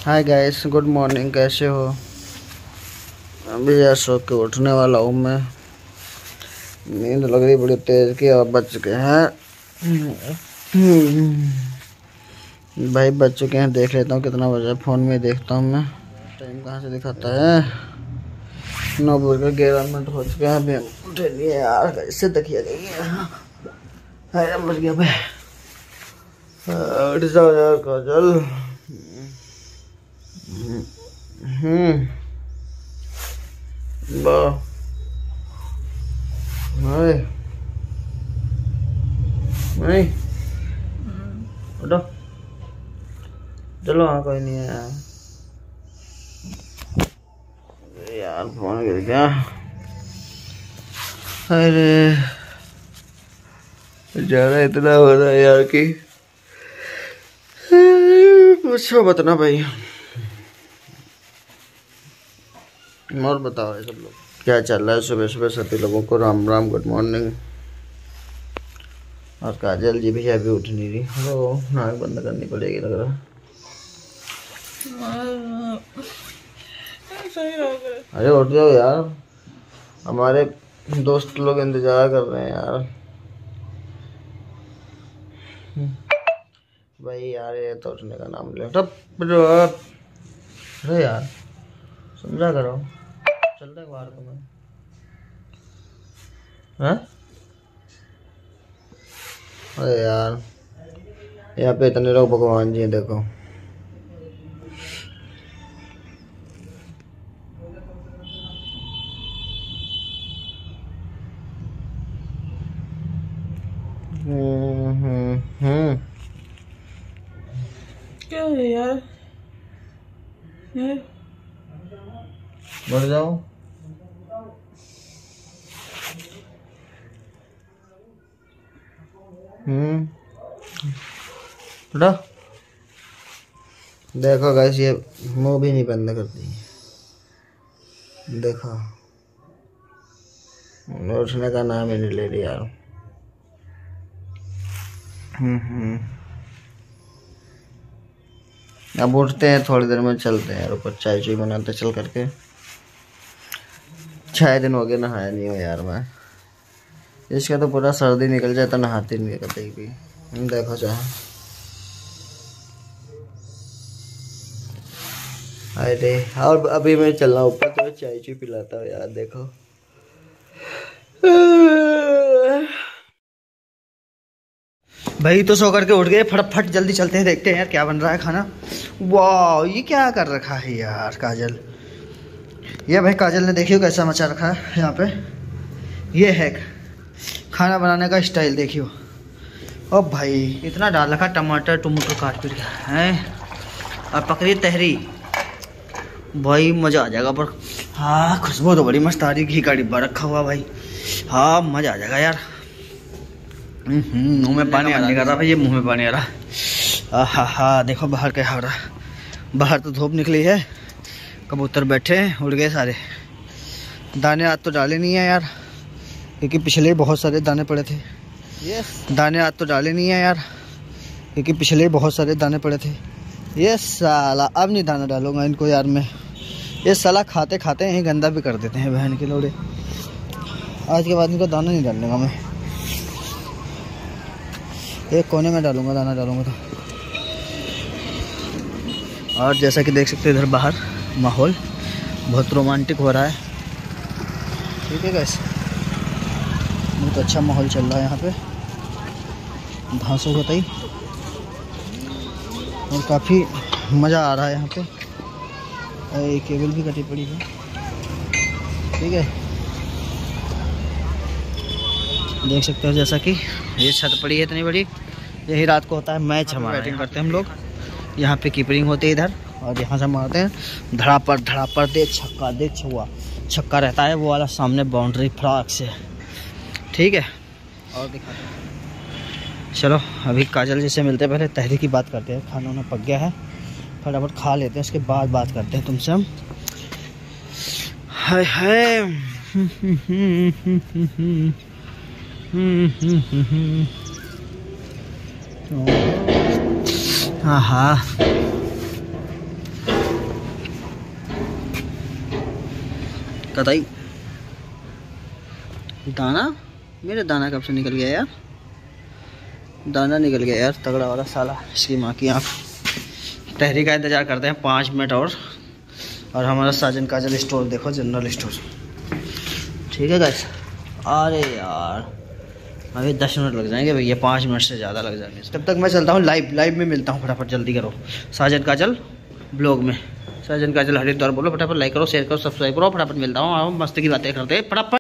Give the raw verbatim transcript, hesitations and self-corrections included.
Hi guys, good morning. कैसे हो? अभी यार सो के उठने वाला हूँ मैं। नींद लग रही बड़ी तेज की। और बज चुके हैं भाई, बज चुके हैं। देख लेता हूँ कितना बजा। फ़ोन में देखता हूँ मैं। टाइम कहाँ से दिखाता है? नौ बजकर ग्यारह मिनट हो चुके हैं। अभी हम उठे नहीं है यार। इससे तकिया गई है। बज गया भाई। उठ जाओ यार काजल। हम्म वाह नहीं नहीं उठो, चलो। हाँ, कोई नहीं है यार। यार फोन गिर गया। अरे ज्यादा इतना हो रहा है यार कि पूछो बतना भाई। और बताओ सब लोग क्या चल रहा है? सुबह सुबह सभी लोगों को राम राम, गुड मॉर्निंग। और काजल जी भी अभी उठ नहीं रही। हेलो, नाक बंद करनी पड़ेगी लग रहा है। अरे उठ जाओ यार, हमारे दोस्त लोग इंतजार कर रहे हैं यार। भाई यार ये तो उठने का नाम ले। अरे यार समझा करो। चलते हैं बाहर तुम्हें। हाँ अरे यार, यहाँ पे इतने लोग भगवान जी हैं, देखो। हम्म हम्म हम्म क्या है यार? बढ़ जाओ। हम्म उठो। देखो गाइस, ये मुंह भी नहीं बंद करती। देखो, उठने का नाम ही नहीं ले रही यार। हम्म हम्म अब उठते हैं, थोड़ी देर में चलते हैं यार ऊपर। चाय चुई बनाते चल करके। छह दिन हो गए नहाया नहीं हो यार मैं। इसका तो पूरा सर्दी निकल जाता, नहाती नहीं कतई भी। देखो चाहे। अरे और अभी मैं चल रहा हूँ ऊपर, तो चाय चुई पिलाता हूँ यार। देखो भाई, तो सो करके उठ गए। फटाफट जल्दी चलते हैं, देखते हैं यार क्या बन रहा है खाना। वाह, ये क्या कर रखा है यार काजल। ये भाई काजल ने देखियो कैसा मचा रखा है यहाँ पे। ये है खाना बनाने का स्टाइल, देखियो। ओ भाई, इतना डाल रखा। टमाटर टमाटर काट पीट के हैं और पकड़ी तहरी। भाई मज़ा आ जाएगा। पर हाँ, खुशबू तो बड़ी मस्त आ रही। घी का डिब्बा रखा हुआ भाई। हाँ, मज़ा आ जाएगा यार। मुंह में पानी आने का रहा भाई, ये मुंह में पानी आ रहा। हा हा देखो बाहर क्या हो रहा। बाहर तो धूप निकली है, कबूतर बैठे हैं, उड़ गए सारे। दाने आज तो डाले नहीं है यार, क्योंकि पिछले बहुत सारे दाने पड़े थे। यस, दाने आज तो डाले नहीं है यार, क्योंकि पिछले बहुत सारे दाने पड़े थे। ये साला अब नहीं दाना डालूंगा इनको यार मैं। ये साला खाते खाते यहीं गंदा भी कर देते हैं बहन के लोड़े। आज के बाद इनको दाना नहीं डालूंगा मैं। एक कोने में डालूंगा, दाना डालूंगा तो। और जैसा कि देख सकते हो इधर बाहर माहौल बहुत रोमांटिक हो रहा है। ठीक है गाइस, बहुत अच्छा माहौल चल रहा है यहाँ पे। घासों बताई और काफ़ी मज़ा आ रहा है यहाँ पे। ये केबल भी कटी पड़ी है। ठीक है, देख सकते हो जैसा कि ये छत पड़ी है इतनी बड़ी। यही रात को होता है मैच, हमारा बैटिंग करते हैं हम लोग। यहाँ पे कीपरिंग होती है इधर, और यहाँ से मारते हैं धड़ा पर धड़ा पर। दे छक्का, दे छुआ। छक्का रहता है वो वाला सामने बाउंड्री फ्राक से। ठीक है, और दिखाते हैं। चलो अभी काजल जी से मिलते हैं, पहले तहरी की बात करते हैं। खाना वाना पक गया है, फटाफट खा लेते हैं, उसके बाद बात करते हैं तुमसे हम। हाय हाय हाँ हाँ कतई दाना, मेरे दाना कब से निकल गया यार, दाना निकल गया यार, तगड़ा वाला साला, इसकी माँ की आँख। तहरी का इंतज़ार करते हैं पाँच मिनट और और हमारा साजन काजल स्टोर देखो, जनरल स्टोर, ठीक है गाइस। अरे यार अभी दस मिनट लग जाएंगे भैया, पाँच मिनट से ज़्यादा लग जाएंगे। तब तक मैं चलता हूँ लाइव, लाइव में मिलता हूँ, फटाफट जल्दी करो। साजन काजल ब्लॉग में, साजन काजल हरिद्वार बोलो, फटाफट लाइक करो, शेयर करो, सब्सक्राइब करो, फटाफट मिलता हूँ, मस्ती की बातें करते हैं फटाफट।